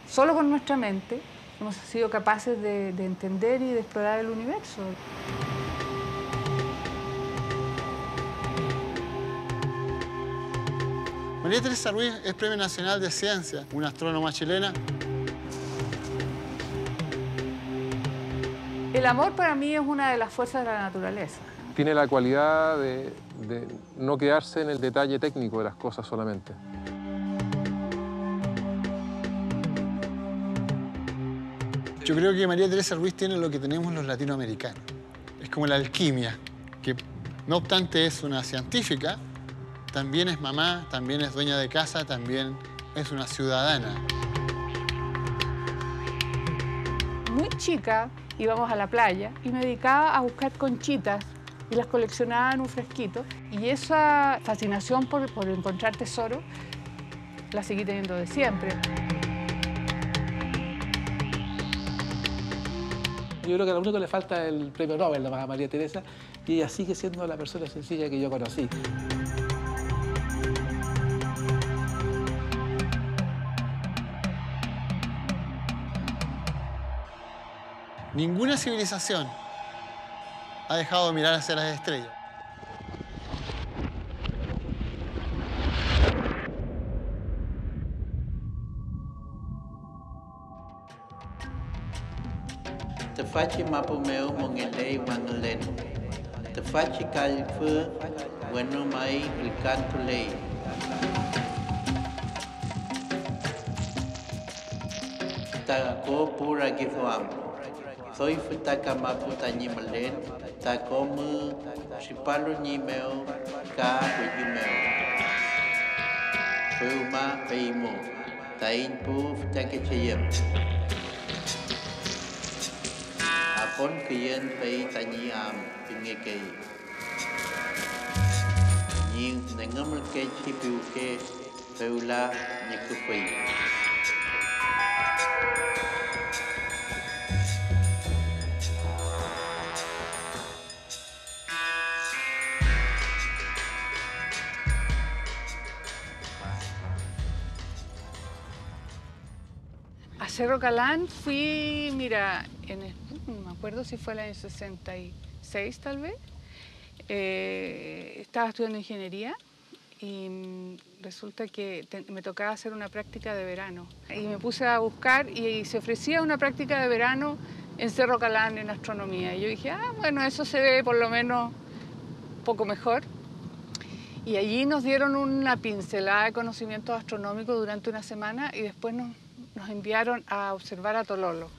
Solo con nuestra mente hemos sido capaces de entender y de explorar el universo. María Teresa Ruiz es Premio Nacional de Ciencia, una astrónoma chilena. El amor para mí es una de las fuerzas de la naturaleza. Tiene la cualidad de no quedarse en el detalle técnico de las cosas solamente. Yo creo que María Teresa Ruiz tiene lo que tenemos los latinoamericanos. Es como la alquimia, que no obstante es una científica, también es mamá, también es dueña de casa, también es una ciudadana. Muy chica íbamos a la playa y me dedicaba a buscar conchitas y las coleccionaba en un frasquito. Y esa fascinación por encontrar tesoros la seguí teniendo de siempre. Yo creo que lo único que le falta es el premio Nobel a María Teresa y ella sigue siendo la persona sencilla que yo conocí. Ninguna civilización ha dejado de mirar hacia las estrellas. Te faci mapu meu mongelei wangelen. Te faci calfu bueno mai el canto lei. Tako pura gifuam. Soy futaka mapu tanyi malen. Tako mu sipalu ni meu ka bagi meu. Fuma peimo. Tain pu futaka chayem. Apon kiyen pay tanyi am pingekei. Ning nengamul ke chipiu ke peula nyekupei. A Cerro Calán fui, mira, no me acuerdo si fue el año 66 tal vez. Estaba estudiando ingeniería y resulta que me tocaba hacer una práctica de verano. Y me puse a buscar y se ofrecía una práctica de verano en Cerro Calán en astronomía. Y yo dije, bueno, eso se ve por lo menos un poco mejor. Y allí nos dieron una pincelada de conocimientos astronómicos durante una semana y después nos enviaron a observar a Tololo.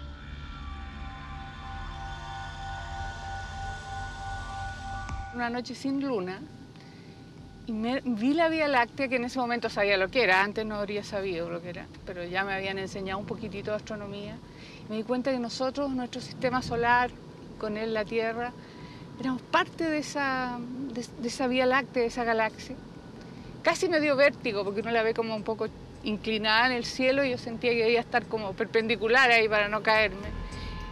Una noche sin luna y vi la Vía Láctea, que en ese momento sabía lo que era, antes no habría sabido lo que era, pero ya me habían enseñado un poquitito de astronomía. Y me di cuenta que nosotros, nuestro sistema solar, con él la Tierra, éramos parte de esa Vía Láctea, de esa galaxia. Casi me dio vértigo porque uno la ve como un poco inclinada en el cielo y yo sentía que debía estar como perpendicular ahí para no caerme.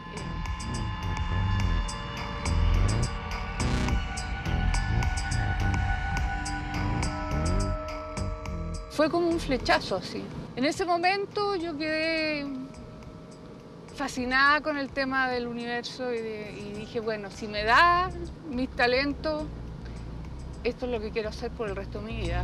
Fue como un flechazo así. En ese momento yo quedé fascinada con el tema del universo y dije, bueno, si me da mis talentos, esto es lo que quiero hacer por el resto de mi vida.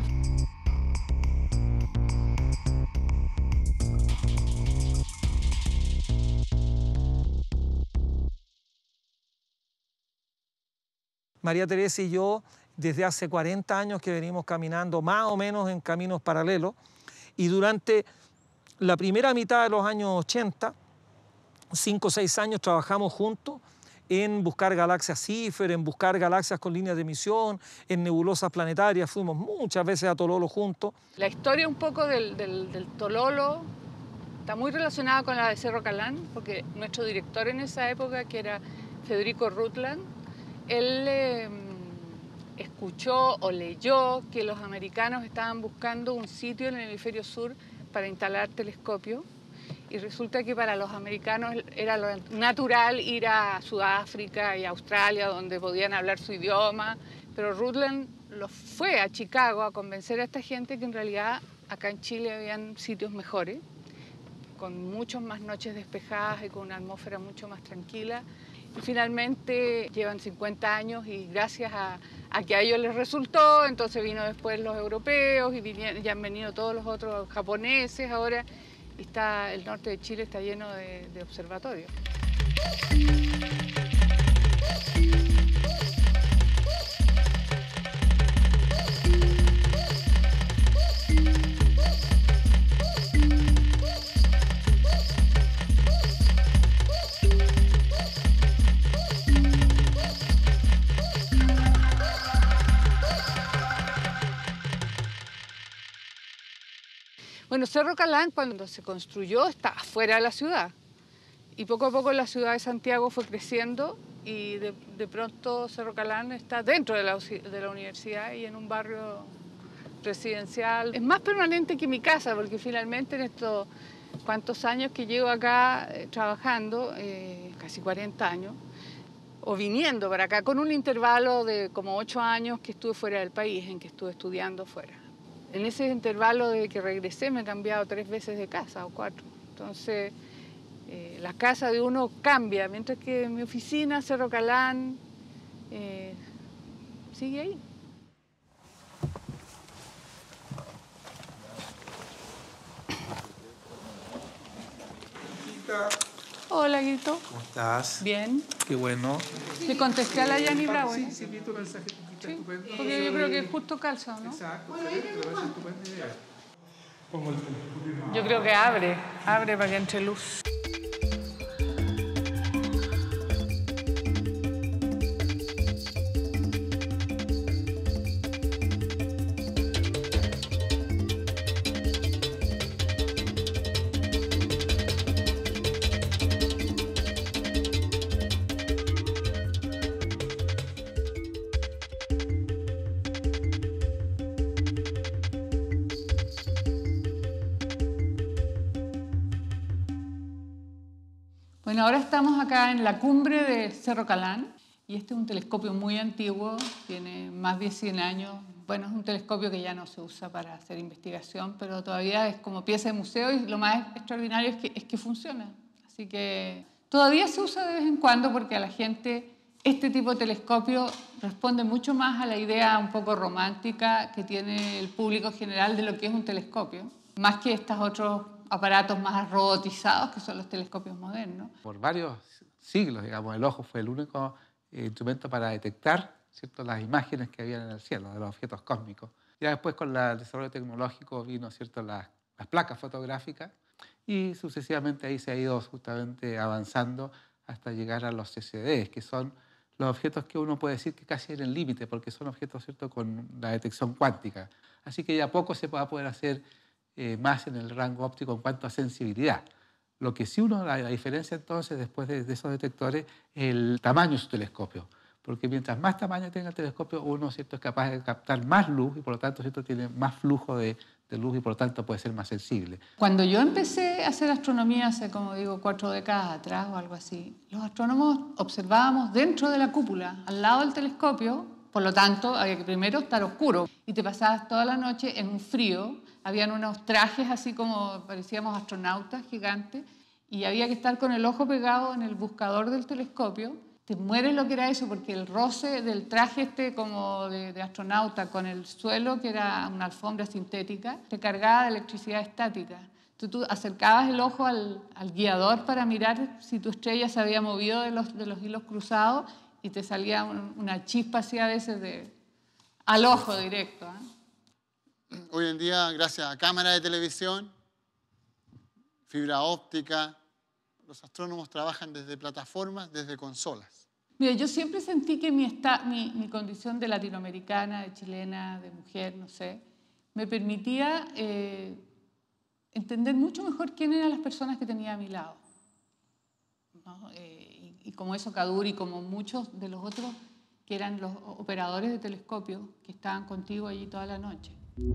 María Teresa y yo, desde hace 40 años que venimos caminando más o menos en caminos paralelos, y durante la primera mitad de los años 80, 5 o 6 años trabajamos juntos en buscar galaxias Cipher, en buscar galaxias con líneas de emisión, en nebulosas planetarias. Fuimos muchas veces a Tololo juntos. La historia un poco del Tololo está muy relacionada con la de Cerro Calán, porque nuestro director en esa época, que era Federico Rutland, él escuchó o leyó que los americanos estaban buscando un sitio en el hemisferio sur para instalar telescopios. Y resulta que para los americanos era lo natural ir a Sudáfrica y Australia, donde podían hablar su idioma. Pero Rutland fue a Chicago a convencer a esta gente que en realidad acá en Chile habían sitios mejores. con muchas más noches despejadas y con una atmósfera mucho más tranquila. Y finalmente llevan 50 años y gracias a que a ellos les resultó, entonces vino después los europeos y ya han venido todos los otros japoneses ahora. Y el norte de Chile está lleno de observatorios. Bueno, Cerro Calán cuando se construyó estaba fuera de la ciudad y poco a poco la ciudad de Santiago fue creciendo y de pronto Cerro Calán está dentro de la universidad y en un barrio residencial. Es más permanente que mi casa porque finalmente en estos cuantos años que llevo acá trabajando, casi 40 años, o viniendo para acá con un intervalo de como 8 años que estuve fuera del país, en que estuve estudiando fuera. En ese intervalo de que regresé me he cambiado 3 veces de casa o 4. Entonces, la casa de uno cambia, mientras que mi oficina, Cerro Calán, sigue ahí. Hola, Guito. ¿Cómo estás? Bien. Qué bueno. Le contesté a la Yani Bravo. Sí, sí, vi tu mensaje. Sí, porque yo creo que es justo calza, ¿no? Exacto, excelente, me parece estupenda idea. Yo creo que abre para que entre luz. Bueno, ahora estamos acá en la cumbre de Cerro Calán y este es un telescopio muy antiguo, tiene más de 100 años. Bueno, es un telescopio que ya no se usa para hacer investigación, pero todavía es como pieza de museo y lo más extraordinario es que funciona. Así que todavía se usa de vez en cuando porque a la gente este tipo de telescopio responde mucho más a la idea un poco romántica que tiene el público general de lo que es un telescopio, más que estos otros aparatos más robotizados que son los telescopios modernos. Por varios siglos, digamos, el ojo fue el único instrumento para detectar, ¿cierto?, las imágenes que había en el cielo, de los objetos cósmicos. Ya después con el desarrollo tecnológico vino, ¿cierto?, las placas fotográficas y sucesivamente ahí se ha ido justamente avanzando hasta llegar a los CCDs, que son los objetos que uno puede decir que casi en el límite, porque son objetos, ¿cierto?, con la detección cuántica. Así que ya poco se va a poder hacer más en el rango óptico en cuanto a sensibilidad. Lo que sí la diferencia entonces después de esos detectores es el tamaño de su telescopio, porque mientras más tamaño tenga el telescopio uno, ¿cierto?, es capaz de captar más luz y por lo tanto, ¿cierto?, tiene más flujo de luz y por lo tanto puede ser más sensible. Cuando yo empecé a hacer astronomía hace, como digo, 4 décadas atrás o algo así, los astrónomos observábamos dentro de la cúpula, al lado del telescopio, por lo tanto había que primero estar oscuro y te pasabas toda la noche en un frío. Habían unos trajes así como parecíamos astronautas gigantes y había que estar con el ojo pegado en el buscador del telescopio. Te mueres lo que era eso porque el roce del traje como de astronauta con el suelo, que era una alfombra sintética, te cargaba de electricidad estática. Entonces tú acercabas el ojo al guiador para mirar si tu estrella se había movido de los hilos cruzados y te salía una chispa así a veces al ojo directo, ¿eh? Hoy en día, gracias a cámaras de televisión, fibra óptica, los astrónomos trabajan desde plataformas, desde consolas. Mira, yo siempre sentí que mi condición de latinoamericana, de chilena, de mujer, no sé, me permitía entender mucho mejor quién eran las personas que tenía a mi lado, ¿no? Y como eso Cadur y como muchos de los otros que eran los operadores de telescopio que estaban contigo allí toda la noche.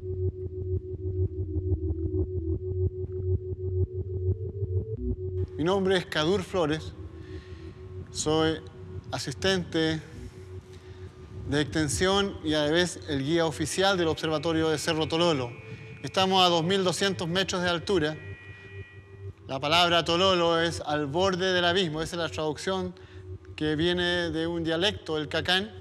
Mi nombre es Cadur Flores, soy asistente de extensión y a la vez el guía oficial del observatorio de Cerro Tololo. Estamos a 2.200 metros de altura. La palabra tololo es al borde del abismo. Esa es la traducción que viene de un dialecto, el cacán.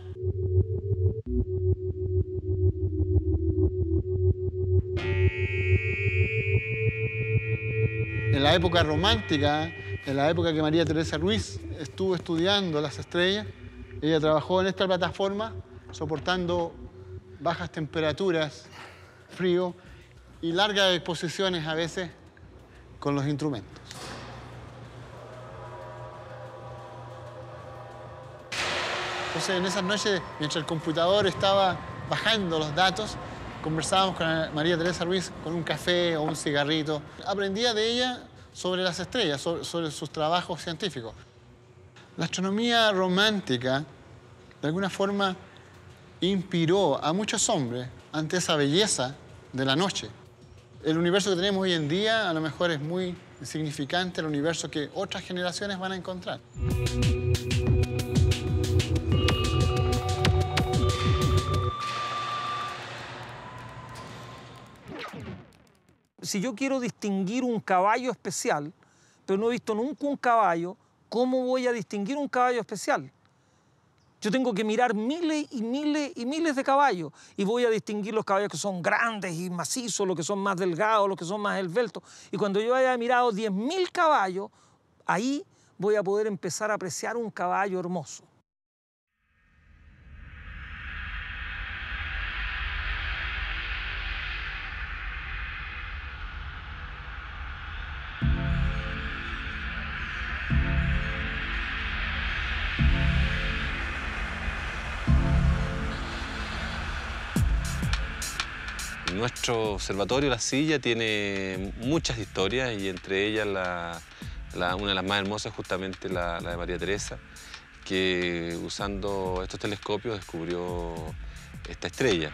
En la época romántica, en la época que María Teresa Ruiz estuvo estudiando las estrellas, ella trabajó en esta plataforma soportando bajas temperaturas, frío y largas exposiciones a veces con los instrumentos. Entonces, en esas noches, mientras el computador estaba bajando los datos, conversábamos con María Teresa Ruiz con un café o un cigarrito. Aprendía de ella sobre las estrellas, sobre sus trabajos científicos. La astronomía romántica, de alguna forma, inspiró a muchos hombres ante esa belleza de la noche. El universo que tenemos hoy en día a lo mejor es muy insignificante al universo que otras generaciones van a encontrar. Si yo quiero distinguir un caballo especial, pero no he visto nunca un caballo, ¿cómo voy a distinguir un caballo especial? Yo tengo que mirar miles y miles y miles de caballos y voy a distinguir los caballos que son grandes y macizos, los que son más delgados, los que son más esbeltos. Y cuando yo haya mirado 10.000 caballos, ahí voy a poder empezar a apreciar un caballo hermoso. Nuestro observatorio, La Silla, tiene muchas historias y entre ellas una de las más hermosas es justamente la de María Teresa, que usando estos telescopios descubrió esta estrella.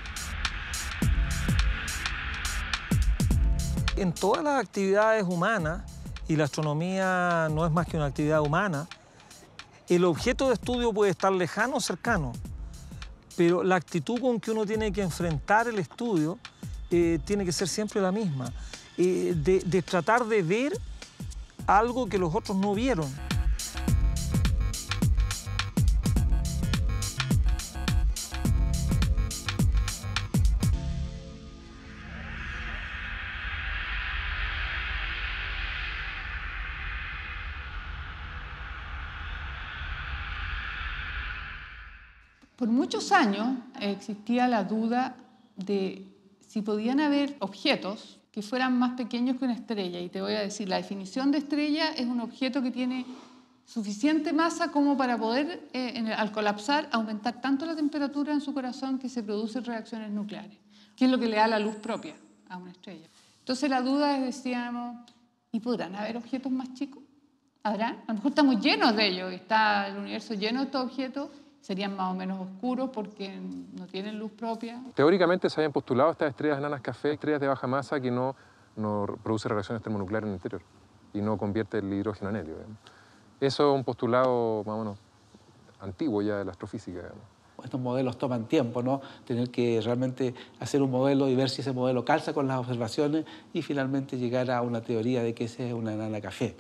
En todas las actividades humanas, y la astronomía no es más que una actividad humana, el objeto de estudio puede estar lejano o cercano, pero la actitud con que uno tiene que enfrentar el estudio tiene que ser siempre la misma, de tratar de ver algo que los otros no vieron. Por muchos años existía la duda de si podían haber objetos que fueran más pequeños que una estrella. Y te voy a decir, la definición de estrella es un objeto que tiene suficiente masa como para poder, al colapsar, aumentar tanto la temperatura en su corazón que se producen reacciones nucleares, que es lo que le da la luz propia a una estrella. Entonces la duda es, decíamos, ¿y podrán haber objetos más chicos? ¿Habrán? A lo mejor estamos llenos de ellos, está el universo lleno de estos objetos. Serían más o menos oscuros porque no tienen luz propia. Teóricamente se habían postulado estas estrellas enanas café, estrellas de baja masa que no producen reacciones termonucleares en el interior y no convierte el hidrógeno en helio. Digamos. Eso es un postulado más o menos antiguo ya de la astrofísica. Digamos. Estos modelos toman tiempo, ¿no? Tener que realmente hacer un modelo y ver si ese modelo calza con las observaciones y finalmente llegar a una teoría de que esa es una enana café.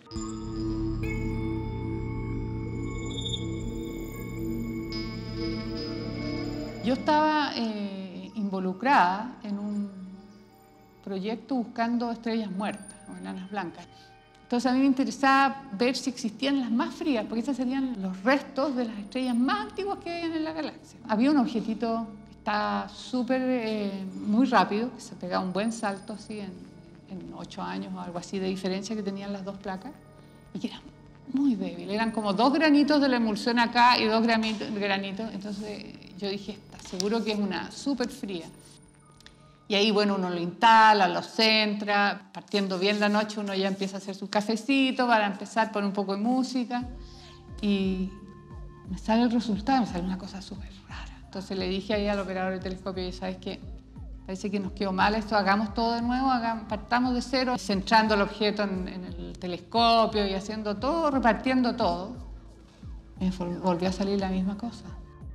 Yo estaba involucrada en un proyecto buscando estrellas muertas o enanas blancas. Entonces a mí me interesaba ver si existían las más frías, porque esas serían los restos de las estrellas más antiguas que hay en la galaxia. Había un objetito que está muy rápido, que se pegaba un buen salto así en 8 años o algo así de diferencia que tenían las dos placas, y que era muy débil. Eran como 2 granitos de la emulsión acá y 2 granitos. Entonces yo dije, seguro que es una súper fría. Y ahí, bueno, uno lo instala, lo centra. Partiendo bien la noche, uno ya empieza a hacer su cafecito para empezar, poner un poco de música. Y me sale el resultado, me sale una cosa súper rara. Entonces le dije ahí al operador del telescopio, ¿sabes qué? Parece que nos quedó mal esto, hagamos todo de nuevo, partamos de cero, centrando el objeto en el telescopio y haciendo todo, repartiendo todo. Me volvió a salir la misma cosa.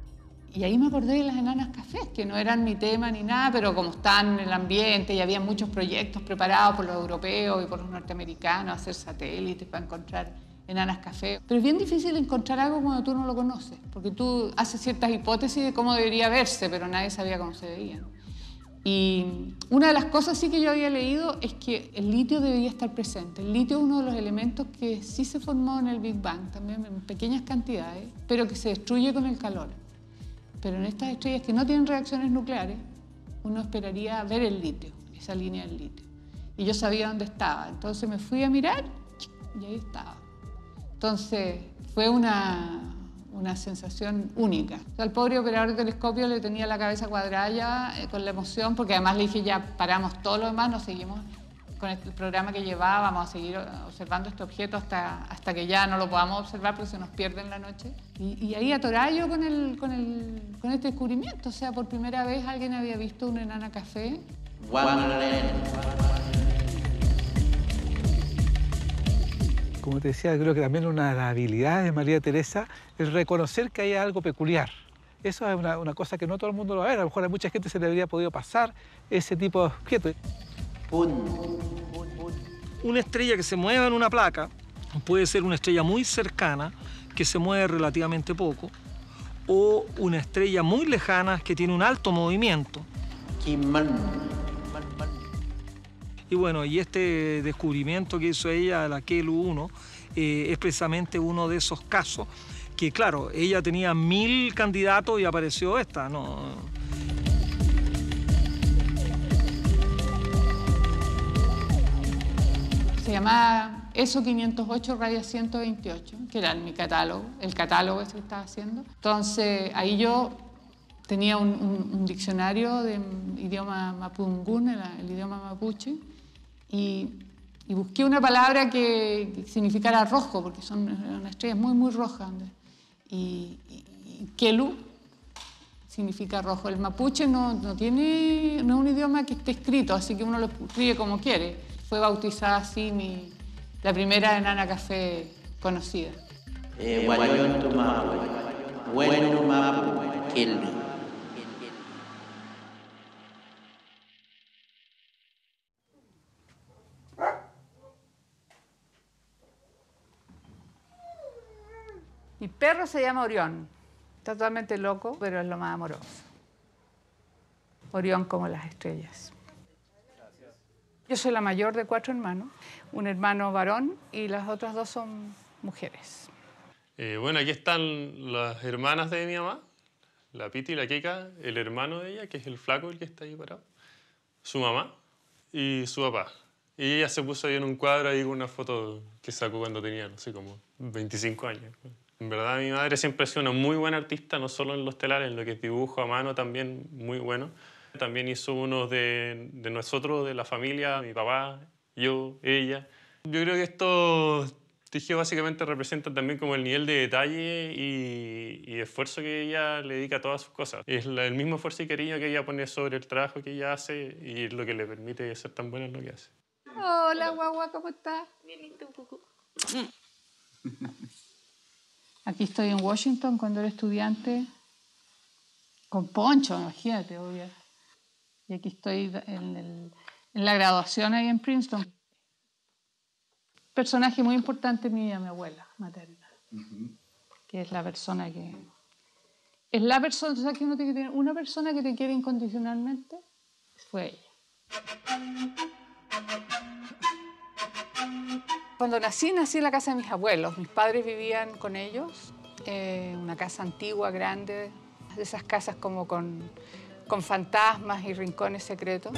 Y ahí me acordé de las enanas cafés, que no eran mi tema ni nada, pero como están en el ambiente y había muchos proyectos preparados por los europeos y por los norteamericanos, hacer satélites para encontrar enanas café. Pero es bien difícil encontrar algo cuando tú no lo conoces, porque tú haces ciertas hipótesis de cómo debería verse, pero nadie sabía cómo se veían. Y una de las cosas sí que yo había leído es que el litio debería estar presente. El litio es uno de los elementos que sí se formó en el Big Bang, también en pequeñas cantidades, pero que se destruye con el calor. Pero en estas estrellas que no tienen reacciones nucleares, uno esperaría ver el litio, esa línea del litio. Y yo sabía dónde estaba, entonces me fui a mirar y ahí estaba. Entonces fue una sensación única. O sea, al pobre operador de telescopio le tenía la cabeza cuadrada ya con la emoción, porque además le dije ya paramos todo lo demás, nos seguimos con el programa que llevaba, vamos a seguir observando este objeto hasta que ya no lo podamos observar porque se nos pierde en la noche. Y ahí atorado yo con este descubrimiento. O sea, por primera vez alguien había visto una enana café. Como te decía, creo que también una de las habilidades de María Teresa es reconocer que hay algo peculiar. Eso es una cosa que no todo el mundo lo va a ver. A lo mejor a mucha gente se le habría podido pasar ese tipo de objetos. Una estrella que se mueva en una placa puede ser una estrella muy cercana, que se mueve relativamente poco, o una estrella muy lejana que tiene un alto movimiento. Y bueno, y este descubrimiento que hizo ella, la Kelu 1, es precisamente uno de esos casos que, claro, ella tenía 1000 candidatos y apareció esta, ¿no? Se llamaba ESO 508 Raya 128, que era mi catálogo, el catálogo ese que estaba haciendo. Entonces, ahí yo tenía un diccionario de idioma mapudungún, el idioma mapuche, y busqué una palabra que significara rojo, porque son unas estrellas muy, muy rojas. Y Kelu significa rojo. El mapuche no es un idioma que esté escrito, así que uno lo escribe como quiere. Fue bautizada así la primera enana café conocida. Mi perro se llama Orión. Está totalmente loco, pero es lo más amoroso. Orión como las estrellas. Yo soy la mayor de 4 hermanos, un hermano varón y las otras 2 son mujeres. Bueno, aquí están las hermanas de mi mamá, la Piti y la Kika, el hermano de ella, que es el flaco, el que está ahí parado, su mamá y su papá. Y ella se puso ahí en un cuadro ahí con una foto que sacó cuando tenía, no sé, como 25 años. En verdad, mi madre siempre ha sido una muy buena artista, no solo en los telares, en lo que es dibujo a mano también muy bueno. También hizo uno de nosotros, de la familia, mi papá, yo, ella. Yo creo que estos tejidos básicamente representan también como el nivel de detalle y esfuerzo que ella le dedica a todas sus cosas. Es el mismo esfuerzo y cariño que ella pone sobre el trabajo que ella hace y es lo que le permite ser tan buena en lo que hace. Hola, guagua, ¿cómo estás? Bien, ¿y tú, Cucu? Aquí estoy en Washington cuando era estudiante, con poncho, imagínate, obvio. Y aquí estoy en la graduación ahí en Princeton. Personaje muy importante en mi vida, mi abuela materna, que es la persona que... Es la persona, o sea, que uno tiene que tener una persona que te quiere incondicionalmente, fue ella. Cuando nací en la casa de mis abuelos. Mis padres vivían con ellos, una casa antigua, grande, de esas casas como con fantasmas y rincones secretos.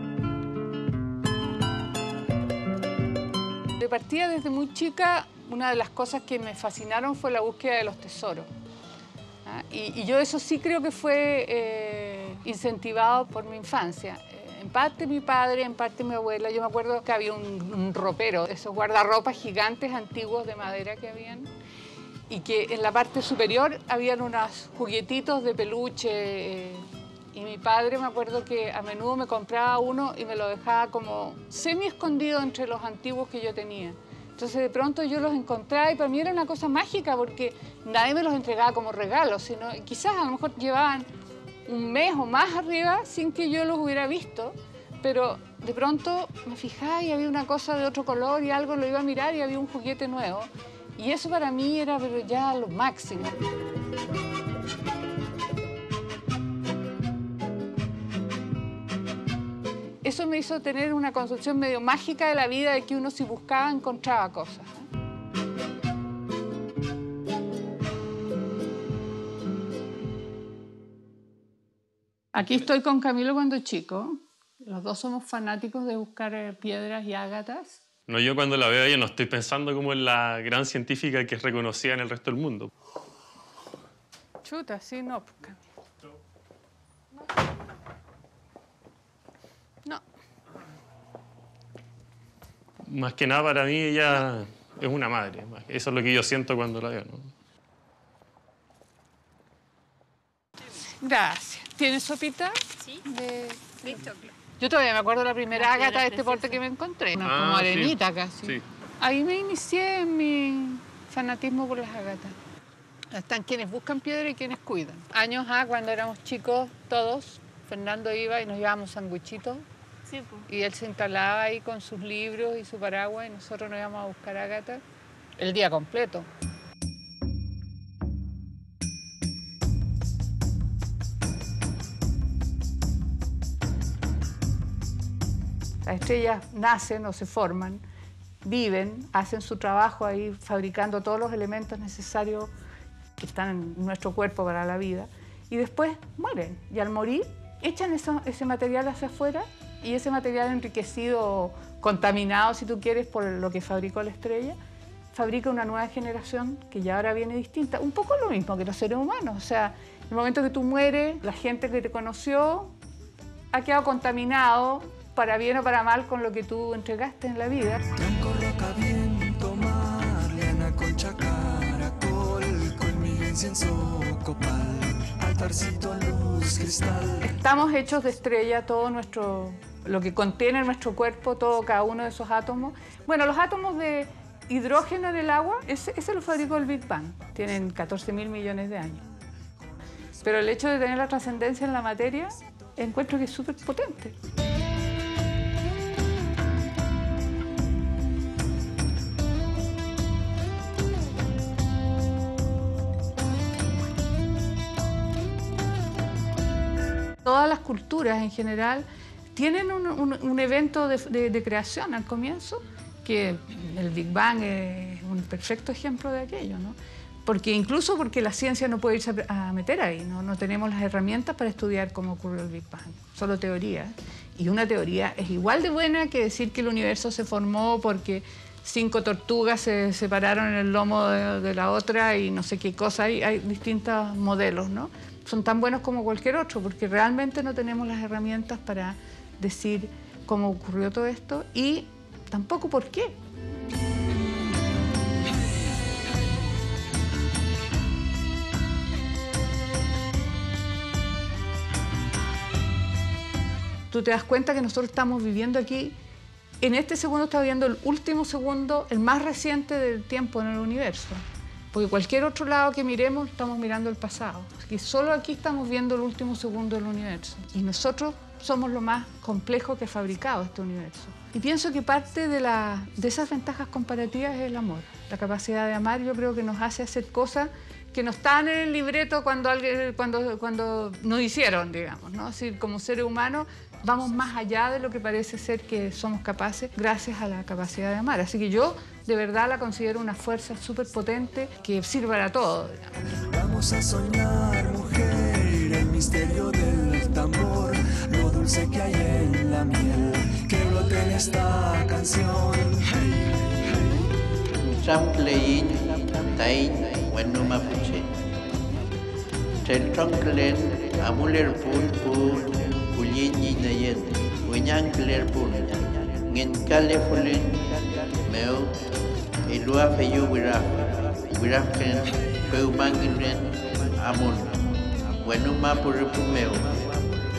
De partida, desde muy chica, una de las cosas que me fascinaron fue la búsqueda de los tesoros. Y yo eso sí creo que fue incentivado por mi infancia. En parte mi padre, en parte mi abuela. Yo me acuerdo que había un ropero, esos guardarropas gigantes antiguos de madera que habían, y que en la parte superior habían unos juguetitos de peluche. Y mi padre, me acuerdo que a menudo me compraba uno y me lo dejaba como semi escondido entre los antiguos que yo tenía. Entonces de pronto yo los encontraba y para mí era una cosa mágica porque nadie me los entregaba como regalos, sino quizás a lo mejor llevaban un mes o más arriba sin que yo los hubiera visto, pero de pronto me fijaba y había una cosa de otro color y algo lo iba a mirar y había un juguete nuevo. Y eso para mí era pero ya lo máximo. Eso me hizo tener una concepción medio mágica de la vida, de que uno si buscaba encontraba cosas. Aquí estoy con Camilo cuando chico. Los dos somos fanáticos de buscar piedras y ágatas. No, yo cuando la veo a ella no estoy pensando como en la gran científica que es reconocida en el resto del mundo. Chuta, sí, no, Camilo. No. Más que nada para mí ella es una madre. Eso es lo que yo siento cuando la veo, ¿no? Gracias. ¿Tienes sopita? Sí. De choclo. Yo todavía me acuerdo de la primera ágata de este porte que me encontré. Como arenita casi. Sí. Ahí me inicié en mi fanatismo por las ágatas. Están quienes buscan piedra y quienes cuidan. Años cuando éramos chicos todos, Fernando iba y nos llevábamos sandwichitos. Sí, pues. Y él se instalaba ahí con sus libros y su paraguas y nosotros nos íbamos a buscar ágatas el día completo. Las estrellas nacen o se forman, viven, hacen su trabajo ahí fabricando todos los elementos necesarios que están en nuestro cuerpo para la vida y después mueren. Y al morir echan ese material hacia afuera y ese material enriquecido, contaminado si tú quieres por lo que fabricó la estrella, fabrica una nueva generación que ya ahora viene distinta. Un poco lo mismo que los seres humanos. O sea, en el momento que tú mueres, la gente que te conoció ha quedado contaminado para bien o para mal con lo que tú entregaste en la vida. Tronco, roca, viento, mar, liana, concha, caracol, colmillo, incienso, copal, altarcito, luz, cristal. Estamos hechos de estrella, todo lo que contiene nuestro cuerpo, cada uno de esos átomos. Bueno, los átomos de hidrógeno en el agua, ese lo fabricó el Big Bang. Tienen 14.000 millones de años. Pero el hecho de tener la trascendencia en la materia, encuentro que es súper potente. Todas las culturas en general tienen un evento de creación al comienzo, que el Big Bang es un perfecto ejemplo de aquello, ¿no? Incluso porque la ciencia no puede irse a meter ahí, ¿no? No tenemos las herramientas para estudiar cómo ocurrió el Big Bang, solo teorías. Y una teoría es igual de buena que decir que el universo se formó porque 5 tortugas se separaron en el lomo de la otra y no sé qué cosa. Hay distintos modelos, ¿no? Son tan buenos como cualquier otro, porque realmente no tenemos las herramientas para decir cómo ocurrió todo esto y tampoco por qué. Tú te das cuenta que nosotros estamos viviendo aquí, en este segundo está viviendo el último segundo, el más reciente del tiempo en el universo. Porque cualquier otro lado que miremos, estamos mirando el pasado. Y solo aquí estamos viendo el último segundo del universo. Y nosotros somos lo más complejo que ha fabricado este universo. Y pienso que parte de esas ventajas comparativas es el amor. La capacidad de amar yo creo que nos hace hacer cosas que no están en el libreto cuando nos hicieron, digamos, ¿no? Así, como seres humanos vamos más allá de lo que parece ser que somos capaces gracias a la capacidad de amar. Así que yo de verdad la considero una fuerza súper potente que sirve para todo, digamos. Vamos a soñar, mujer, el misterio del tambor, lo dulce que hay en la miel, que brote en esta canción. Tramplein, tain, bueno mapuche. Tel tronclen, amuler pul, pulini nayen, uñancler pul, ngin calefulen, meu, ilua feyu wirafken, peumangren, amun, bueno mapuripu meu,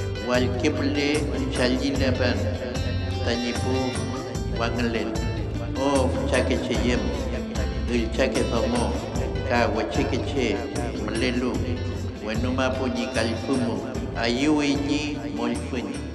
walkeple, chalilaban, tanipu, wanglen. o chaque cheyem, el chaque tomo, ka wacheque che, malelu, wenuma puñi califumu, ayuiñi molfuni.